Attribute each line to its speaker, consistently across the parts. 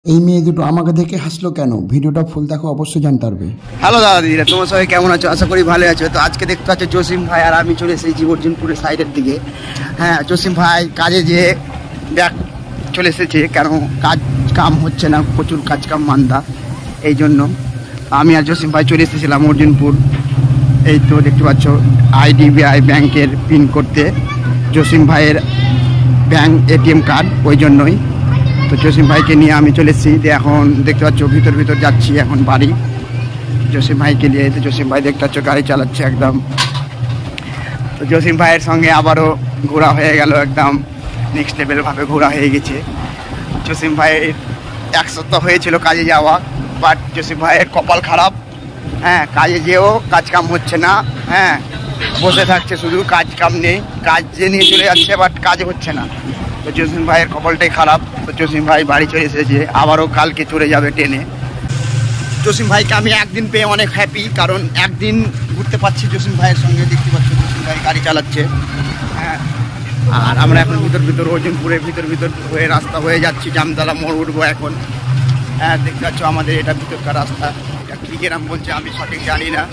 Speaker 1: এই মেয়ে দুটো আমাকে দেখে হাসলো কেন? ভিডিওটা ফুল দেখো, অবশ্যই জানতে পারবে।
Speaker 2: হ্যালো দাদা দিদিরা, তোমার সবাই কেমন আছো? আশা করি ভালো আছো। তো আজকে দেখতে পাচ্ছ জসিম ভাই আর আমি চলে এসেছি অর্জুনপুরের সাইডের দিকে। হ্যাঁ, জসিম ভাই কাজে যেয়ে ব্যাগ চলে এসেছে, কেন কাজ কাম হচ্ছে না, প্রচুর কাজ কাম মান্দা, এই জন্য আমি আর জসিম ভাই চলে এসেছিলাম অর্জুনপুর। এই তো দেখতে পাচ্ছ আইডিবিআই ব্যাংকের পিন করতে জসিম ভাইয়ের ব্যাংক এটিএম কার্ড, ওই জন্যই। তো জসিম ভাইকে নিয়ে আমি চলে এসেছি। এখন দেখতে পাচ্ছ ভিতর যাচ্ছি এখন বাড়ি জসিম ভাইকে নিয়ে। তো জসিম ভাই দেখতে পাচ্ছ গাড়ি চালাচ্ছে একদম। তো জসিম ভাইয়ের সঙ্গে আবারও ঘোরা হয়ে গেল, একদম নেক্সট লেভেলভাবে ঘোরা হয়ে গেছে। জসিম ভাইয়ের এক সপ্তাহ হয়েছিল কাজে যাওয়া, বাট জসিম ভাইয়ের কপাল খারাপ। হ্যাঁ, কাজে যেও কাজ কাম হচ্ছে না, হ্যাঁ বসে থাকছে, শুধু কাজ কাম নেই, কাজ যে নিয়ে চলে যাচ্ছে বাট কাজ হচ্ছে না। তো জসিম ভাইয়ের কপালটাই খারাপ। তো জসিম ভাই বাড়ি চলে এসেছে, আবারও কালকে চলে যাবে ট্রেনে। জসিম ভাইকে আমি একদিন পেয়ে অনেক হ্যাপি, কারণ একদিন ঘুরতে পারছি জসিম ভাইয়ের সঙ্গে। দেখতে পাচ্ছ জসিম ভাই গাড়ি চালাচ্ছে। হ্যাঁ, আর আমরা এখন ভিতর অর্জুনপুরের ভিতর হয়ে রাস্তা হয়ে যাচ্ছি, জামতলা মোড় উঠবো এখন। হ্যাঁ, দেখতে পাচ্ছ আমাদের এটা ভিতরকার রাস্তা। এটা কী গ্রাম বলছে আমি সঠিক জানি না।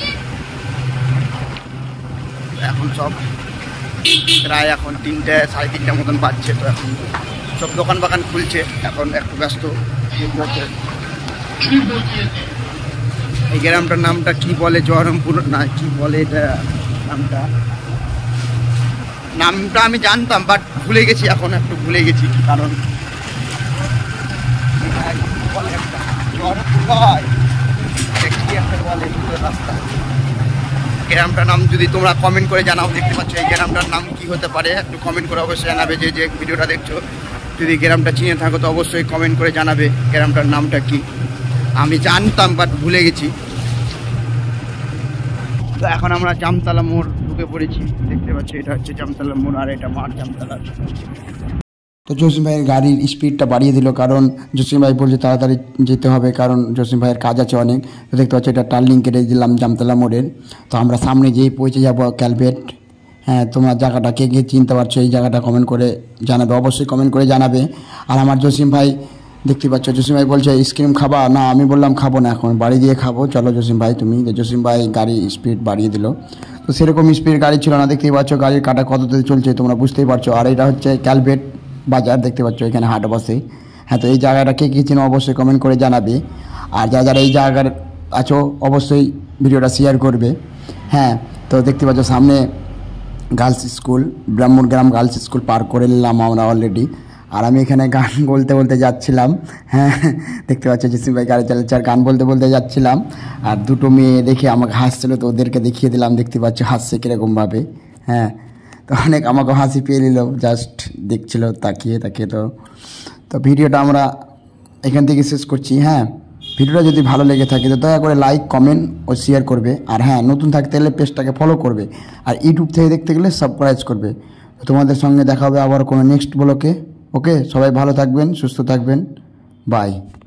Speaker 2: এখন সব প্রায় এখন 3টে সাড়ে 3টা মতন বাজছে। তো এখন সব দোকান বাগান খুলছে, এখন একটু ব্যস্ত। এই গ্রামটার নামটা কি বলে, জয়রামপুর না কি বলে এটা নামটা আমি জানতাম, বাট ভুলে গেছি, এখন একটু ভুলে গেছি। কারণ রাস্তা গ্রামটার নাম যদি তোমরা কমেন্ট করে জানাও। দেখতে পাচ্ছ এই গ্রামটার নাম কি হতে পারে, একটু কমেন্ট করে অবশ্যই জানাবে। যে ভিডিওটা দেখছো যদি গ্রামটা চিনে থাকো তো অবশ্যই কমেন্ট করে জানাবে গ্রামটার নামটা কি। আমি জানতাম বাট ভুলে গেছি। তো এখন আমরা জামতলা মোড় ঢুকে পড়েছি। দেখতে পাচ্ছি এটা হচ্ছে জামতলা মোড়, আর এটা মাঠ জামতলা।
Speaker 1: তো জসিম ভাইয়ের গাড়ির স্পিডটা বাড়িয়ে দিল, কারণ জসিম ভাই বলছে তাড়াতাড়ি যেতে হবে, কারণ জসিম ভাইয়ের কাজ আছে অনেক। তো দেখতে পাচ্ছি এটা টার্নিং কেটে দিলাম জামতলা মোড়ের। তো আমরা সামনে যেই পৌঁছে যাবো ক্যালভেট। হ্যাঁ, তোমরা জায়গাটা কে চিনতে পারছো এই জায়গাটা কমেন্ট করে জানাবে, অবশ্যই কমেন্ট করে জানাবে। আর আমার জসিম ভাই দেখতে পাচ্ছ, জসিম ভাই বলছে আইসক্রিম খাবা না, আমি বললাম খাবো না, এখন বাড়ি দিয়ে খাবো, চলো জসিম ভাই তুমি। জসিম ভাই গাড়ি স্পিড বাড়িয়ে দিল। তো সেরকম স্পিড গাড়ি ছিল না, দেখতেই পাচ্ছ গাড়ির কাটা কততে চলছে তোমরা বুঝতেই পারছো। আর এটা হচ্ছে ক্যালভেট বাজার, দেখতে পাচ্ছ এখানে হাট বসে। হ্যাঁ, তো এই জায়গাটা কে কী চিনো অবশ্যই কমেন্ট করে জানাবে। আর যারা এই জায়গার আছো অবশ্যই ভিডিওটা শেয়ার করবে। হ্যাঁ, তো দেখতে পাচ্ছ সামনে girls school, Brahmangram girls school পার করে নিলাম আমরা অলরেডি। আর আমি এখানে গান বলতে যাচ্ছিলাম। হ্যাঁ, দেখতে পাচ্ছ জসিম ভাই গাড়ি চালাচ্ছে আর গান বলতে যাচ্ছিলাম। আর দুটো মেয়ে দেখে আমাকে হাসছিলো, তো ওদেরকে দেখিয়ে দিলাম। দেখতে পাচ্ছ হাসছে কীরকমভাবে। হ্যাঁ, তো অনেক আমাকে হাসি পেয়ে নিল, জাস্ট দেখছিল তাকিয়ে। তো ভিডিওটা আমরা এখান থেকে শেষ করছি। হ্যাঁ, ভিডিওটা যদি ভালো লেগে থাকে তো দয়া করে লাইক কমেন্ট ও শেয়ার করবে। আর হ্যাঁ, নতুন থাকতে গেলে পেজটাকে ফলো করবে, আর ইউটিউব থেকে দেখতে গেলে সাবস্ক্রাইব করবে। তোমাদের সঙ্গে দেখা হবে আবার কোনো নেক্সট ব্লগে। ওকে, সবাই ভালো থাকবেন, সুস্থ থাকবেন, বাই।